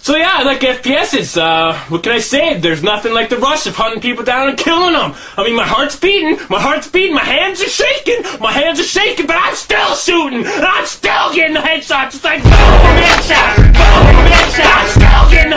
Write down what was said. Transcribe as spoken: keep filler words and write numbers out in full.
So yeah, I like F P S's. Uh, what can I say? There's nothing like the rush of hunting people down and killing them. I mean, my heart's beating, my heart's beating, my hands are shaking, my hands are shaking, but I'm still shooting, and I'm still getting the headshots. It's like boom, headshot, boom, headshot. I'm still getting